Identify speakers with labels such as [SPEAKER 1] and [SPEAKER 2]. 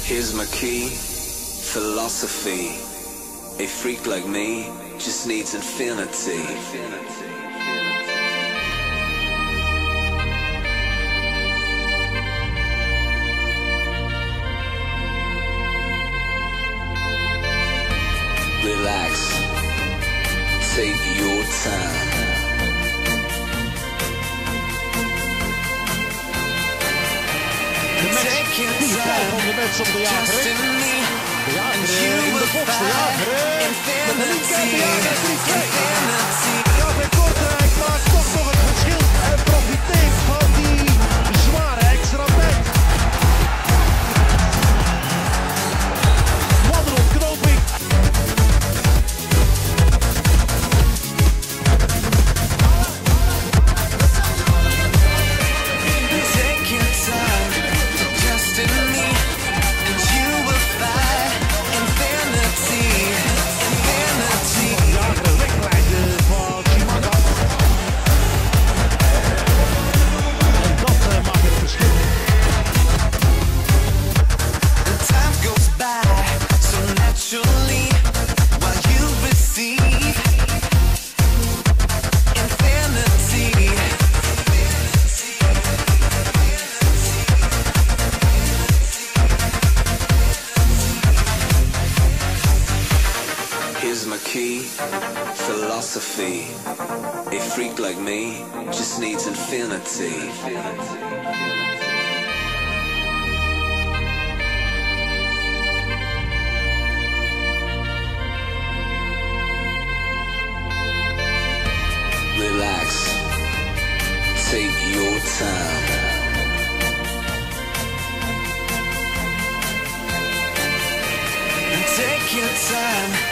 [SPEAKER 1] Here's my key, philosophy. A freak like me just needs infinity. Relax, take your time.
[SPEAKER 2] Van de mensen op de jageren. De jageren in de box, de jageren. Met de linker, de jageren 3-2. Ja, bij Kortrijk maakt toch nog het verschil. En profiteert van die zware extra tijd. Wat een ontknoping.
[SPEAKER 1] Here's my key, philosophy. A freak like me just needs infinity. Relax, take your time.
[SPEAKER 3] Take your time.